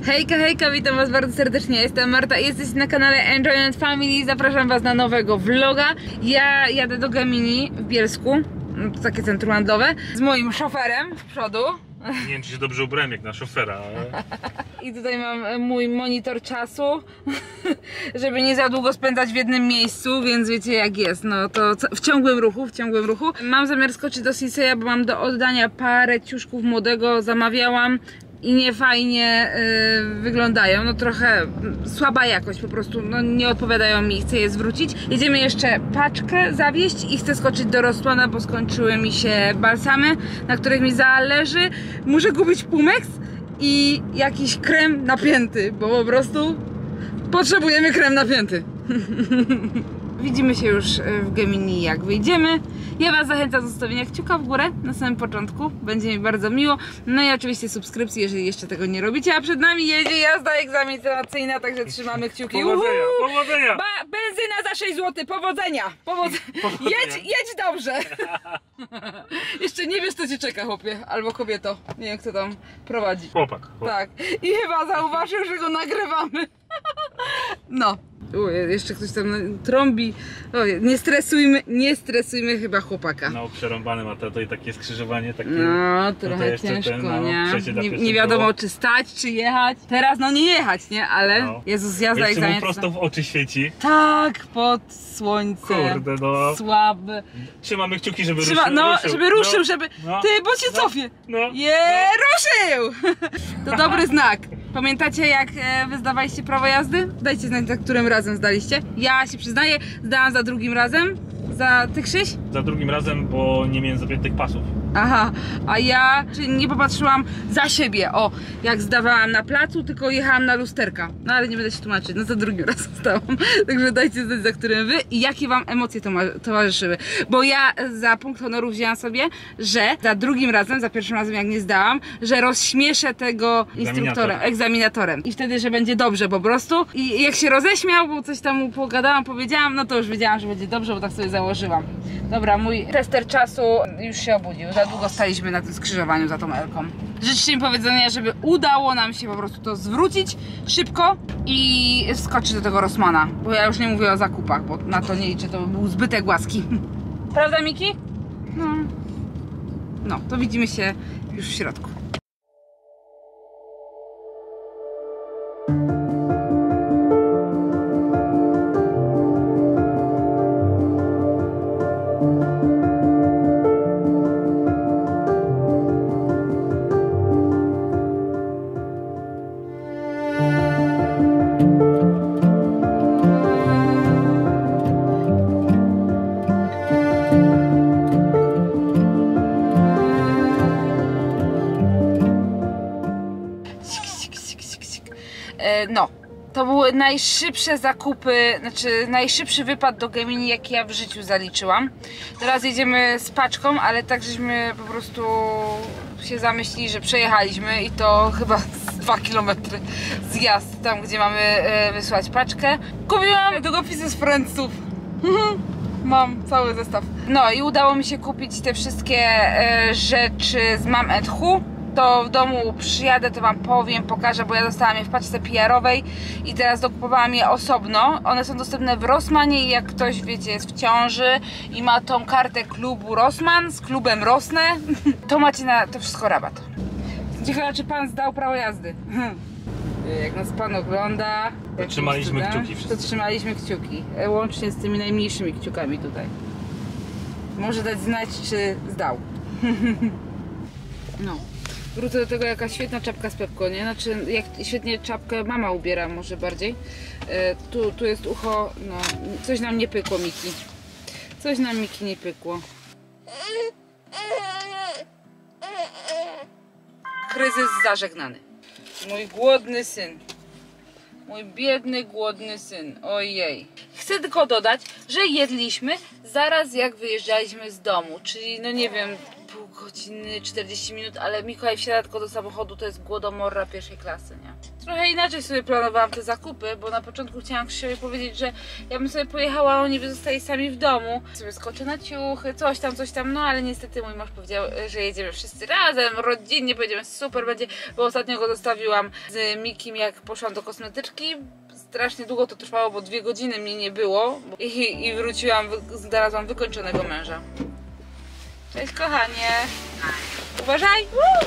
Hejka, hejka, witam was bardzo serdecznie, jestem Marta i jesteście na kanale Enjoy & Family. Zapraszam was na nowego vloga. Ja jadę do Gemini w Bielsku, to takie centrum handlowe, z moim szoferem w przodu. Nie wiem, czy się dobrze ubrałem jak na szofera, ale... I tutaj mam mój monitor czasu, żeby nie za długo spędzać w jednym miejscu, więc wiecie jak jest, no to w ciągłym ruchu. Mam zamiar skoczyć do Siseya, bo mam do oddania parę ciuszków młodego, zamawiałam. I nie fajnie wyglądają, no trochę słaba jakość, po prostu no, nie odpowiadają mi, chcę je zwrócić. Jedziemy jeszcze paczkę zawieźć i chcę skoczyć do Rossmana, bo skończyły mi się balsamy, na których mi zależy. Muszę kupić Pumex i jakiś krem napięty, bo po prostu potrzebujemy krem napięty. Widzimy się już w Gemini, jak wyjdziemy. Ja was zachęcam do zostawienia kciuka w górę na samym początku, będzie mi bardzo miło. No i oczywiście subskrypcji, jeżeli jeszcze tego nie robicie. A przed nami jedzie jazda egzaminacyjna, także trzymamy kciuki. Powodzenia! Benzyna za 6 zł, powodzenia! Jedź dobrze! Jeszcze nie wiesz, co cię czeka, chłopie, albo kobieto. Nie wiem, kto tam prowadzi. Chłopak. Tak. I chyba zauważył, że go nagrywamy. No. Jeszcze ktoś tam trąbi. Nie stresujmy chyba chłopaka. No, przerąbane ma to i takie skrzyżowanie, takie... No, trochę ciężko, nie wiadomo, czy stać, czy jechać. Teraz no nie jechać, nie? Ale no. Jezus, jazda egzaminacyjna. Prosto w oczy świeci. Tak, pod słońce. Kurde, no. Słaby. Trzymamy kciuki, żeby ruszył. No. Ty, bo cię cofie. Ruszył! To dobry znak. Pamiętacie, jak wy zdawaliście prawo jazdy? Dajcie znać, za którym razem zdaliście. Ja się przyznaję, zdałam za drugim razem. Za ty, Krzyś? Za drugim razem, bo nie miałem zapiętych pasów. Aha, a ja nie popatrzyłam za siebie, jak zdawałam na placu, tylko jechałam na lusterka. No ale nie będę się tłumaczyć, no za drugim razem zdałam. Także dajcie znać, za którym wy i jakie wam emocje towarzyszyły. Bo ja za punkt honoru wzięłam sobie, że za drugim razem, za pierwszym razem jak nie zdałam, że rozśmieszę tego instruktora, egzaminatorem. I wtedy, że będzie dobrze po prostu. I jak się roześmiał, bo coś tam mu pogadałam, powiedziałam, no to już wiedziałam, że będzie dobrze, bo tak sobie założyłam. Dobra, mój tester czasu już się obudził. Za długo staliśmy na tym skrzyżowaniu za tą Elką. Życzcie mi powiedzenia, żeby udało nam się po prostu to zwrócić szybko i wskoczyć do tego Rossmana. Bo ja już nie mówię o zakupach, bo na to nie liczę, to by był zbytek łaski. Prawda, Miki? No, to widzimy się już w środku. No, to były najszybsze zakupy, znaczy najszybszy wypad do Gemini, jaki ja w życiu zaliczyłam. Teraz jedziemy z paczką, ale tak żeśmy po prostu się zamyślili, że przejechaliśmy i to chyba 2 km zjazd tam, gdzie mamy wysłać paczkę. Kupiłam długopisy z Friendsów. Mam cały zestaw. No i udało mi się kupić te wszystkie rzeczy z Mam & Who. To w domu przyjadę, to wam powiem, pokażę, bo ja dostałam je w paczce PR-owej i teraz dokupowałam je osobno. One są dostępne w Rossmanie i jak ktoś, wiecie, jest w ciąży i ma tą kartę klubu Rossman z klubem Rosnę, to macie na to wszystko rabat. Ciekawe, czy pan zdał prawo jazdy? Jak nas pan ogląda, to trzymaliśmy kciuki wszyscy. To trzymaliśmy kciuki, łącznie z tymi najmniejszymi kciukami tutaj. Może dać znać, czy zdał. No. Wrócę do tego, jaka świetna czapka z Pepko, nie? Znaczy, jak świetnie czapkę mama ubiera, może bardziej. Tu jest ucho, no, coś nam nie pykło, Miki. Coś nam, Miki, nie pykło. Kryzys zażegnany. Mój głodny syn. Mój biedny, głodny syn. Ojej. Chcę tylko dodać, że jedliśmy zaraz jak wyjeżdżaliśmy z domu, czyli no nie wiem, pół godziny, 40 minut, ale Mikołaj wsiada tylko do samochodu, to jest głodomorra pierwszej klasy, nie? Trochę inaczej sobie planowałam te zakupy, bo na początku chciałam Krzysiowi powiedzieć, że ja bym sobie pojechała, a oni by zostali sami w domu. Sobie skoczę na ciuchy, coś tam, no ale niestety mój mąż powiedział, że jedziemy wszyscy razem, rodzinnie, pojedziemy, super będzie, bo ostatnio go zostawiłam z Mikim, jak poszłam do kosmetyczki. Strasznie długo to trwało, bo 2 godziny mnie nie było i wróciłam, znalazłam wykończonego męża. Cześć kochanie! Uważaj!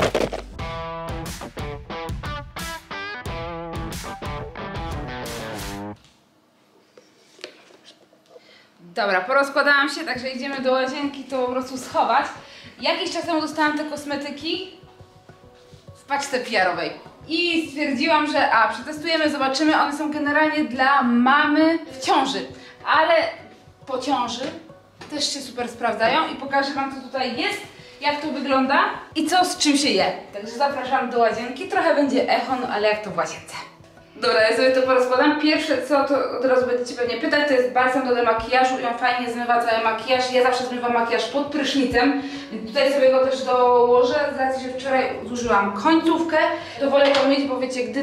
Dobra, porozkładałam się, także idziemy do łazienki to po prostu schować. Jakiś czas temu dostałam te kosmetyki w paczce PR-owej. I stwierdziłam, że przetestujemy, zobaczymy. One są generalnie dla mamy w ciąży, ale po ciąży też się super sprawdzają i pokażę wam, co tutaj jest, jak to wygląda i co z czym się je. Także zapraszam do łazienki. Trochę będzie echo, no ale jak to w łazience. Dobra, ja sobie to porozkładam. Pierwsze co, to od razu będziecie pewnie pytać, to jest balsam do demakijażu i on fajnie zmywa cały makijaż. Ja zawsze zmywam makijaż pod prysznicem. Tutaj sobie go też dołożę. Z racji, że wczoraj zużyłam końcówkę, to wolę to mieć, bo wiecie, gdy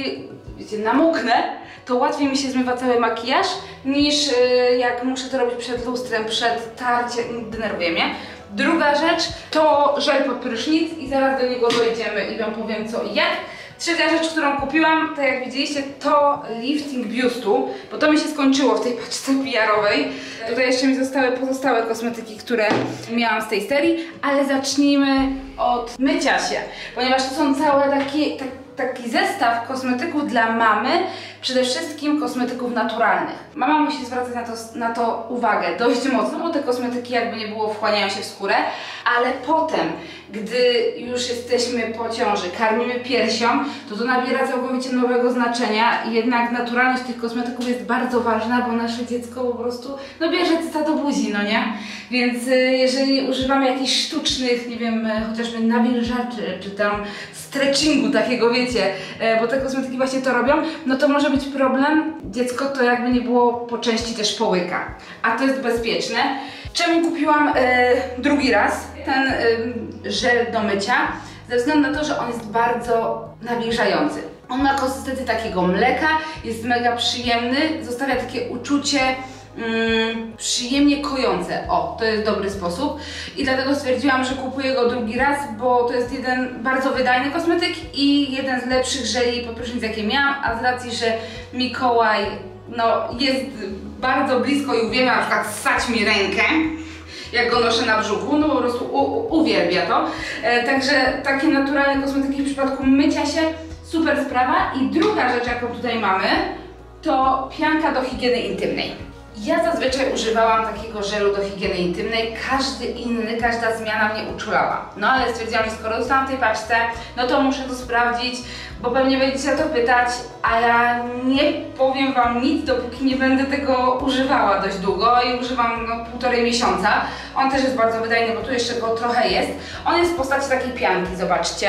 namoknę, to łatwiej mi się zmywa cały makijaż, niż jak muszę to robić przed lustrem, przed tarciem, denerwuje mnie. Druga rzecz to żel pod prysznic i zaraz do niego dojdziemy i wam powiem co i jak. Trzecia rzecz, którą kupiłam, tak jak widzieliście, to lifting biustu, bo to mi się skończyło w tej paczce PR-owej. Tutaj jeszcze mi zostały pozostałe kosmetyki, które miałam z tej serii, ale zacznijmy od mycia się, ponieważ to są całe taki zestaw kosmetyków dla mamy, przede wszystkim kosmetyków naturalnych. Mama musi zwracać na to uwagę dość mocno, bo te kosmetyki jakby nie było wchłaniają się w skórę, ale potem, gdy już jesteśmy po ciąży, karmimy piersią, to nabiera całkowicie nowego znaczenia i jednak naturalność tych kosmetyków jest bardzo ważna, bo nasze dziecko po prostu bierze cyca do buzi, no nie? Więc jeżeli używamy jakichś sztucznych, nie wiem, chociażby nawilżaczy, czy tam stretchingu takiego, wiecie, bo te kosmetyki właśnie to robią, no to może być problem. Dziecko to jakby nie było po części też połyka, a to jest bezpieczne. Czemu kupiłam drugi raz ten żel do mycia? Ze względu na to, że on jest bardzo nawilżający. On ma konsystencję takiego mleka, jest mega przyjemny, zostawia takie uczucie przyjemnie kojące. O, to jest dobry sposób i dlatego stwierdziłam, że kupuję go drugi raz, bo to jest jeden bardzo wydajny kosmetyk i jeden z lepszych żeli pod prysznic, jakie miałam, a z racji, że Mikołaj jest bardzo blisko i uwielbia na przykład ssać mi rękę, jak go noszę na brzuchu, po prostu uwielbia to. Także takie naturalne kosmetyki w przypadku mycia się, super sprawa. I druga rzecz, jaką tutaj mamy, to pianka do higieny intymnej. Ja zazwyczaj używałam takiego żelu do higieny intymnej, każda zmiana mnie uczulała. No ale stwierdziłam, że skoro dostałam w tej paczce, no to muszę to sprawdzić, bo pewnie będziecie o to pytać, a ja nie powiem wam nic, dopóki nie będę tego używała dość długo i używam 1,5 miesiąca. On też jest bardzo wydajny, bo tu jeszcze go trochę jest. On jest w postaci takiej pianki, zobaczcie.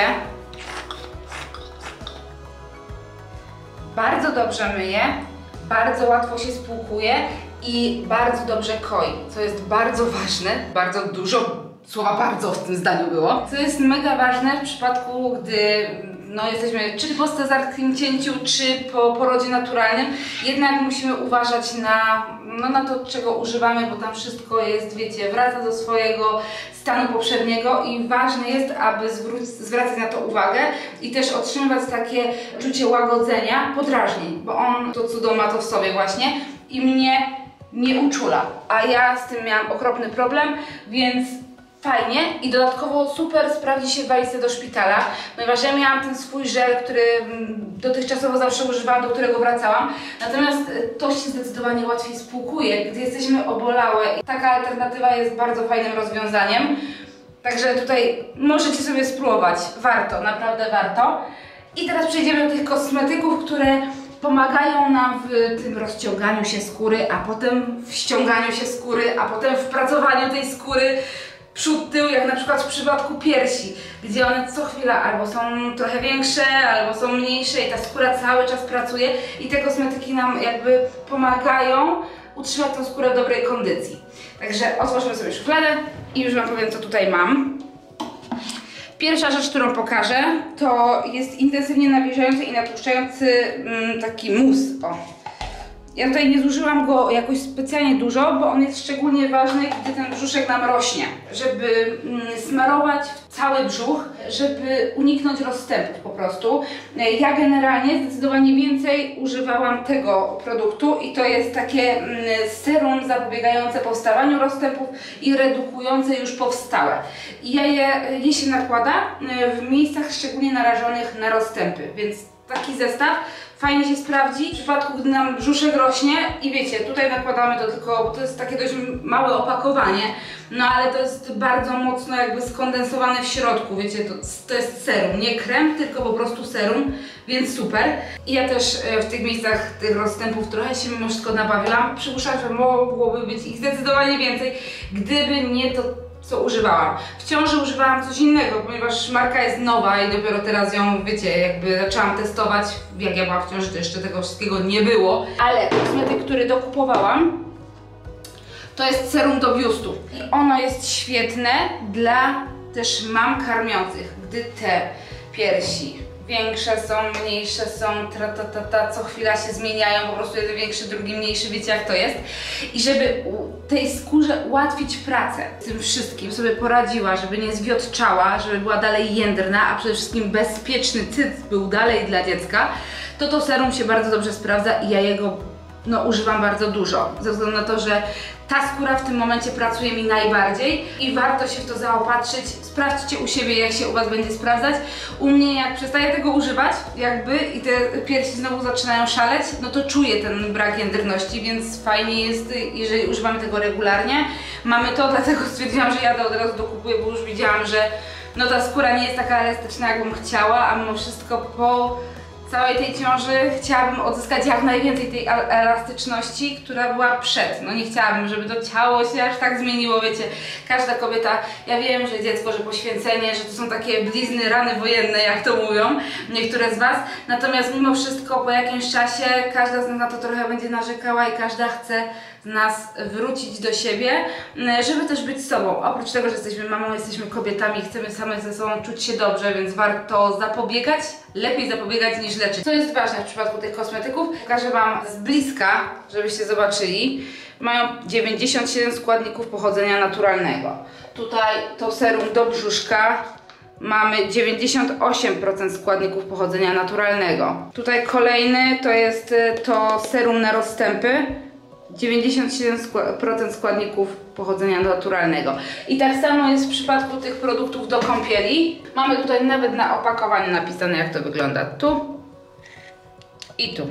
Bardzo dobrze myje, bardzo łatwo się spłukuje i bardzo dobrze koi, co jest bardzo ważne, bardzo dużo słowa bardzo w tym zdaniu było. Co jest mega ważne w przypadku, gdy jesteśmy czy po cesarskim cięciu, czy po porodzie naturalnym, jednak musimy uważać na to, czego używamy, bo tam wszystko jest, wiecie, wraca do swojego stanu poprzedniego i ważne jest, aby zwracać na to uwagę i też otrzymywać takie czucie łagodzenia podrażnień, bo on to cudo ma to w sobie właśnie i mnie nie uczula, a ja z tym miałam okropny problem, więc fajnie i dodatkowo super sprawdzi się w walizce do szpitala, ponieważ ja miałam ten swój żel, który dotychczasowo zawsze używałam, do którego wracałam, natomiast to się zdecydowanie łatwiej spłukuje, gdy jesteśmy obolałe i taka alternatywa jest bardzo fajnym rozwiązaniem, także tutaj możecie sobie spróbować, warto, naprawdę warto. I teraz przejdziemy do tych kosmetyków, które pomagają nam w tym rozciąganiu się skóry, a potem w ściąganiu się skóry, a potem w pracowaniu tej skóry przód, tył, jak na przykład w przypadku piersi, gdzie one co chwila albo są trochę większe, albo są mniejsze i ta skóra cały czas pracuje i te kosmetyki nam jakby pomagają utrzymać tą skórę w dobrej kondycji. Także otworzymy sobie szufladę i już Wam powiem, co tutaj mam. Pierwsza rzecz, którą pokażę, to jest intensywnie nawilżający i natłuszczający taki mus. O. Ja tutaj nie zużyłam go jakoś specjalnie dużo, bo on jest szczególnie ważny, gdy ten brzuszek nam rośnie. Żeby smarować cały brzuch, żeby uniknąć rozstępów po prostu. Ja generalnie zdecydowanie więcej używałam tego produktu i to jest takie serum zapobiegające powstawaniu rozstępów i redukujące już powstałe. I je się nakłada w miejscach szczególnie narażonych na rozstępy, więc taki zestaw fajnie się sprawdzi w przypadku, gdy nam brzuszek rośnie i wiecie, tutaj nakładamy to tylko, bo to jest takie dość małe opakowanie, no ale to jest bardzo mocno jakby skondensowane w środku, wiecie, to jest serum, nie krem, tylko po prostu serum, więc super. I ja też w tych miejscach tych rozstępów trochę się mimo wszystko nabawiłam, przypuszczam, że mogłoby być ich zdecydowanie więcej, gdyby nie to, co używałam. W ciąży używałam coś innego, ponieważ marka jest nowa i dopiero teraz ją, wiecie, jakby zaczęłam testować. Jak ja byłam w ciąży, to jeszcze tego wszystkiego nie było. Ale kosmetyk, który dokupowałam, to jest serum do biustu. I ono jest świetne dla też mam karmiących, gdy te piersi większe są, mniejsze są, co chwila się zmieniają, po prostu jeden większy, drugi mniejszy, wiecie jak to jest. I żeby tej skórze ułatwić pracę z tym wszystkim, sobie poradziła, żeby nie zwiotczała, żeby była dalej jędrna, a przede wszystkim bezpieczny cyc był dalej dla dziecka, to serum się bardzo dobrze sprawdza i ja jego używam bardzo dużo, ze względu na to, że ta skóra w tym momencie pracuje mi najbardziej i warto się w to zaopatrzyć. Sprawdźcie u siebie, jak się u Was będzie sprawdzać. U mnie, jak przestaję tego używać jakby i te piersi znowu zaczynają szaleć, no to czuję ten brak jędrności, więc fajnie jest, jeżeli używamy tego regularnie. Mamy to, dlatego stwierdziłam, że ja to od razu dokupuję, bo już widziałam, że ta skóra nie jest taka elastyczna, jakbym chciała, a mimo wszystko po całej tej ciąży chciałabym odzyskać jak najwięcej tej elastyczności, która była przed. No nie chciałabym, żeby to ciało się aż tak zmieniło, wiecie. Każda kobieta, ja wiem, że dziecko, że poświęcenie, że to są takie blizny, rany wojenne, jak to mówią niektóre z Was. Natomiast mimo wszystko po jakimś czasie każda z nas na to trochę będzie narzekała i każda chce z nas wrócić do siebie, żeby też być sobą. Oprócz tego, że jesteśmy mamą, jesteśmy kobietami, chcemy same ze sobą czuć się dobrze, więc warto zapobiegać, lepiej zapobiegać niż leczyć. Co jest ważne w przypadku tych kosmetyków, pokażę Wam z bliska, żebyście zobaczyli. Mają 97 składników pochodzenia naturalnego. Tutaj to serum do brzuszka mamy 98% składników pochodzenia naturalnego. Tutaj kolejny to jest to serum na rozstępy. 97% składników pochodzenia naturalnego. I tak samo jest w przypadku tych produktów do kąpieli. Mamy tutaj nawet na opakowaniu napisane, jak to wygląda. Tu i tu.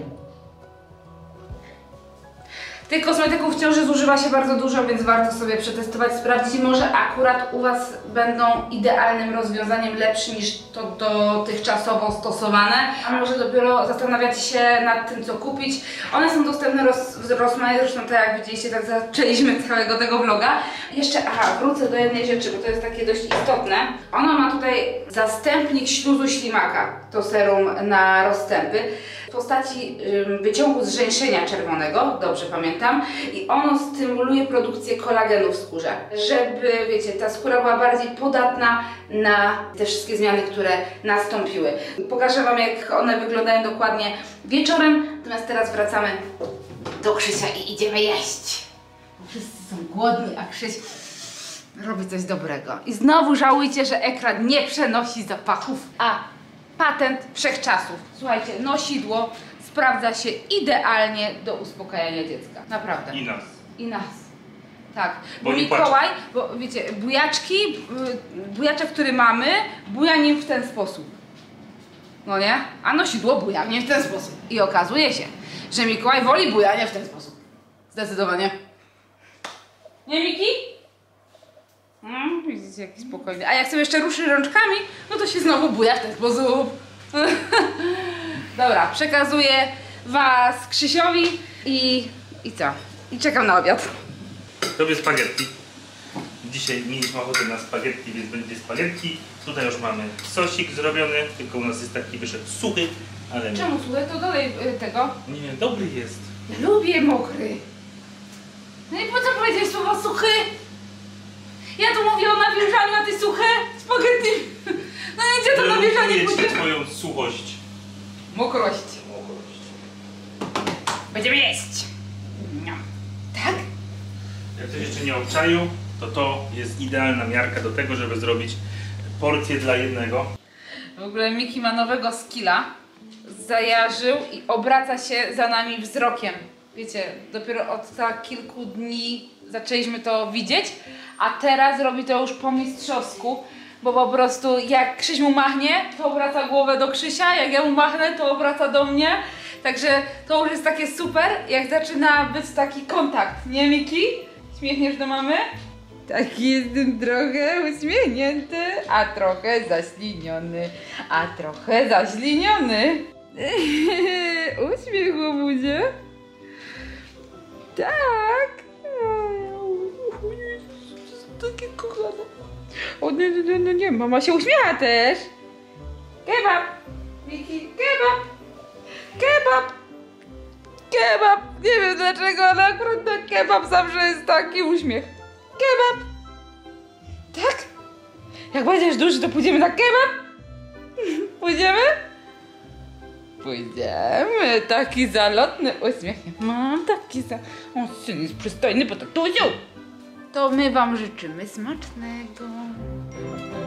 Tych kosmetyków w ciąży zużywa się bardzo dużo, więc warto sobie przetestować, sprawdzić. Może akurat u Was będą idealnym rozwiązaniem, lepszym niż to dotychczasowo stosowane. A może dopiero zastanawiacie się nad tym, co kupić. One są dostępne w Rossmanie, zresztą tak jak widzieliście, tak zaczęliśmy całego tego vloga. Jeszcze, wrócę do jednej rzeczy, bo to jest takie dość istotne. Ono ma tutaj zastępnik śluzu ślimaka, to serum na rozstępy, w postaci wyciągu z żeńszenia czerwonego, dobrze pamiętam, i ono stymuluje produkcję kolagenu w skórze, żeby, wiecie, ta skóra była bardziej podatna na te wszystkie zmiany, które nastąpiły. Pokażę Wam, jak one wyglądają dokładnie wieczorem, natomiast teraz wracamy do Krzysia i idziemy jeść. Bo wszyscy są głodni, a Krzyś robi coś dobrego. I znowu żałujcie, że ekran nie przenosi zapachów, a patent wszechczasów. Słuchajcie, nosidło sprawdza się idealnie do uspokajania dziecka. Naprawdę. I nas. I nas. Tak. Bo Bo Mikołaj, bo wiecie, bujaczek, który mamy, buja nim w ten sposób. No nie? A nosidło buja mnie w ten sposób. I okazuje się, że Mikołaj woli bujania w ten sposób. Zdecydowanie. Nie, Miki? Widzicie, jaki spokojny. A jak sobie jeszcze ruszy rączkami, no to się znowu buja w ten sposób. Dobra, przekazuję Was Krzysiowi i co? I czekam na obiad. Robię spaghetti. Dzisiaj mieliśmy ochotę na spaghetti, więc będzie spaghetti. Tutaj już mamy sosik zrobiony, tylko u nas jest taki wyszedł suchy, ale nie. Czemu suchy? To dolej tego. Nie, dobry jest. Lubię mokry. No i po co powiedziałeś słowo suchy? Ja tu mówię o nawilżaniu, a ty suche? Spaghetti. No i gdzie to nawilżanie pójdzie? Twoją suchość. Mokrość. Będziemy jeść. No. Tak? Jak ktoś jeszcze nie obczaił, to jest idealna miarka do tego, żeby zrobić porcję dla jednego. W ogóle Miki ma nowego skilla. Zajarzył i obraca się za nami wzrokiem. Wiecie, dopiero od tak kilku dni zaczęliśmy to widzieć, a teraz robi to już po mistrzowsku, bo po prostu jak Krzyś mu machnie, to obraca głowę do Krzysia, jak ja mu machnę, to obraca do mnie. Także to już jest takie super, jak zaczyna być taki kontakt, nie Miki? Śmiechniesz do mamy? Taki jestem trochę uśmiechnięty, a trochę zaśliniony, Uśmiech u buzie. Tak. Takie kochane. O nie, mama się uśmiecha też. Kebab. Miki, kebab. Nie wiem dlaczego, ale akurat na kebab zawsze jest taki uśmiech. Kebab. Tak? Jak będziesz duży, to pójdziemy na kebab? Pójdziemy? Pójdziemy. Taki zalotny uśmiech. Mam taki On syn jest przystojny po tatusiu. To my wam życzymy smacznego.